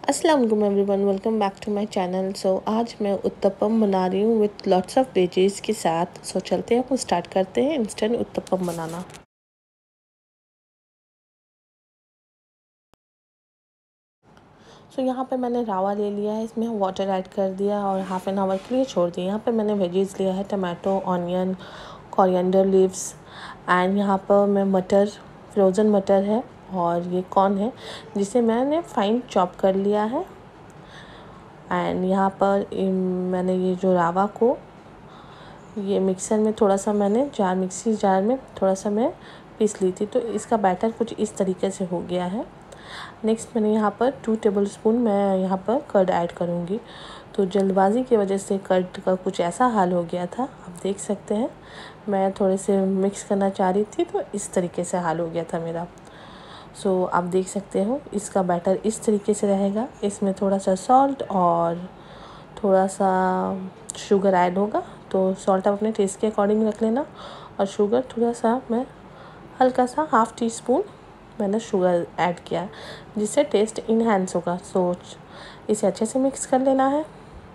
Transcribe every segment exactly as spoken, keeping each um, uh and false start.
अस्सलाम वालेकुम everyone, welcome back to my channel. So आज मैं उत्तपम बना रही हूँ विथ लॉट्स ऑफ वेजीज के साथ। सो so, चलते हैं, हम स्टार्ट करते हैं इंस्टेंट उत्तपम बनाना। सो so, यहाँ पे मैंने रावा ले लिया है, इसमें वाटर ऐड कर दिया और हाफ एन आवर के लिए छोड़ दिया। यहाँ पे मैंने वेजीज लिया है, tomato, onion, coriander leaves and यहाँ पर मैं मटर, फ्रोज़न मटर है और ये कॉर्न है जिसे मैंने फाइन चॉप कर लिया है। एंड यहाँ पर मैंने ये जो रावा को ये मिक्सर में थोड़ा सा मैंने जार मिक्सी जार में थोड़ा सा मैं पीस ली थी, तो इसका बैटर कुछ इस तरीके से हो गया है। नेक्स्ट मैंने यहाँ पर टू टेबलस्पून मैं यहाँ पर कर्ड ऐड करूँगी। तो जल्दबाजी की वजह से कर्ड का कुछ ऐसा हाल हो गया था, आप देख सकते हैं। मैं थोड़े से मिक्स करना चाह रही थी तो इस तरीके से हाल हो गया था मेरा। सो so, आप देख सकते हो इसका बैटर इस तरीके से रहेगा। इसमें थोड़ा सा सॉल्ट और थोड़ा सा शुगर ऐड होगा, तो सॉल्ट आप अपने टेस्ट के अकॉर्डिंग रख लेना और शुगर थोड़ा सा मैं हल्का सा हाफ़ टी स्पून मैंने शुगर ऐड किया जिससे टेस्ट इनहेंस होगा। सो इसे अच्छे से मिक्स कर लेना है।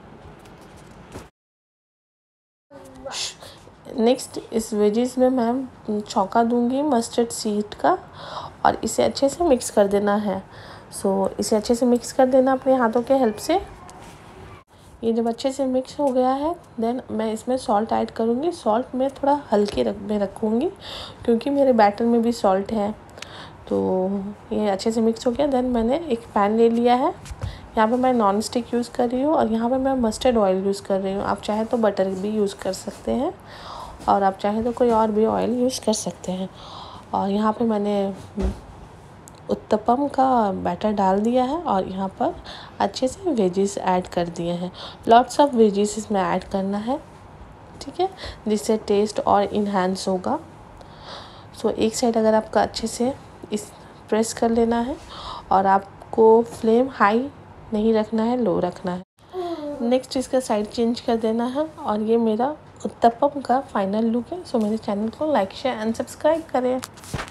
नेक्स्ट इस वेजीज में मैं छौंका दूंगी मस्टर्ड सीड का और इसे अच्छे से मिक्स कर देना है। सो so, इसे अच्छे से मिक्स कर देना अपने हाथों के हेल्प से। ये जब अच्छे से मिक्स हो गया है देन मैं इसमें सॉल्ट ऐड करूँगी। सॉल्ट मैं थोड़ा हल्के रख में रखूँगी क्योंकि मेरे बैटर में भी सॉल्ट है। तो ये अच्छे से मिक्स हो गया। देन मैंने एक पैन ले लिया है, यहाँ पे मैं नॉन स्टिक यूज़ कर रही हूँ और यहाँ पे मैं मस्टर्ड ऑयल यूज़ कर रही हूँ। आप चाहे तो बटर भी यूज़ कर सकते हैं और आप चाहे तो कोई और भी ऑयल यूज़ कर सकते हैं। और यहाँ पे मैंने उत्तपम का बैटर डाल दिया है और यहाँ पर अच्छे से वेजीज ऐड कर दिए हैं। लॉट्स ऑफ वेजीज इसमें ऐड करना है, ठीक है, जिससे टेस्ट और इन्हांस होगा। सो so, एक साइड अगर आपका अच्छे से इस प्रेस कर लेना है और आपको फ्लेम हाई नहीं रखना है, लो रखना है। नेक्स्ट इसका साइड चेंज कर देना है और ये मेरा उत्तपम का फाइनल लुक है। सो so, मेरे चैनल को लाइक शेयर एंड सब्सक्राइब करें।